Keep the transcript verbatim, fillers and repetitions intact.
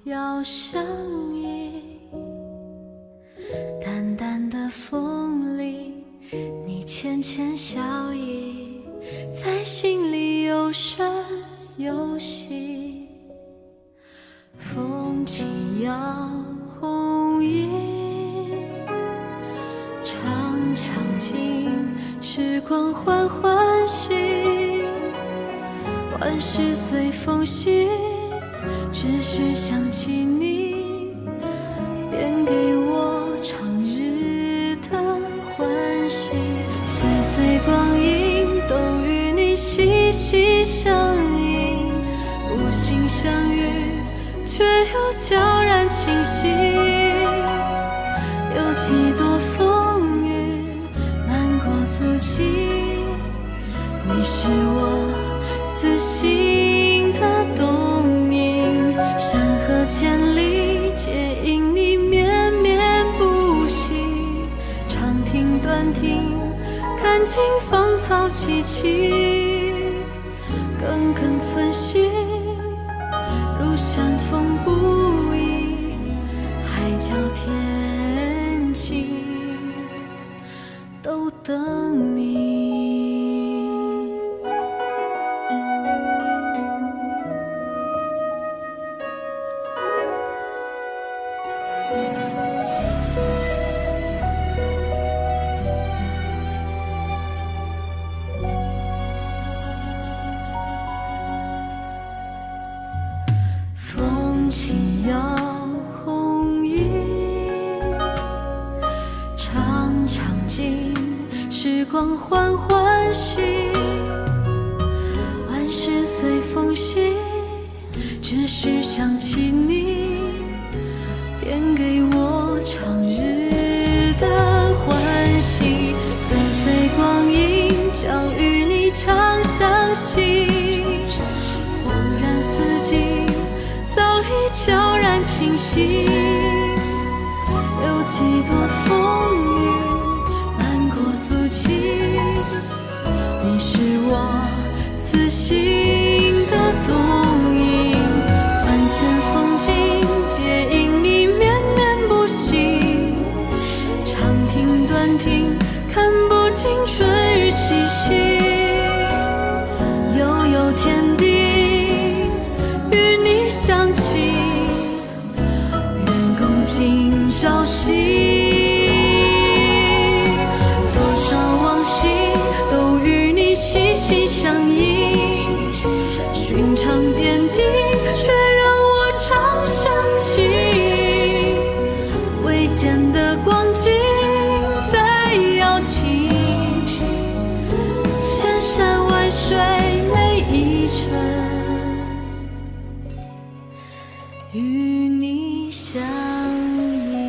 要相依。淡淡的风里，你浅浅笑意，在心里有声有息。风起摇红叶，长长景，时光缓缓行。万事随风行，只是想起你，便给我长日的欢喜。岁岁光阴都与你息息相印，无心相遇，却又悄然清晰。有几多风雨难过足迹，你是我此心的动因。山河千里皆因你绵绵不息，长亭短亭看尽芳草萋萋，耿耿存心，如山风不移，海角天际都等你。风起摇红叶，长长景，时光缓缓行。万事随风行，只是想起你，便给我长日的欢喜。岁岁光阴将与你长相惜，恍然四季早已悄然清晰。有几多风雨难过足迹，你是我此心的动因。万千风景皆因你绵绵不息，长亭短亭看不尽春日细细。悠悠天地与你相起，愿共今朝夕。多少往昔都与你息息相印，寻常点滴却让我常想起。未见的光景在摇起，千山万水每一程与你相依。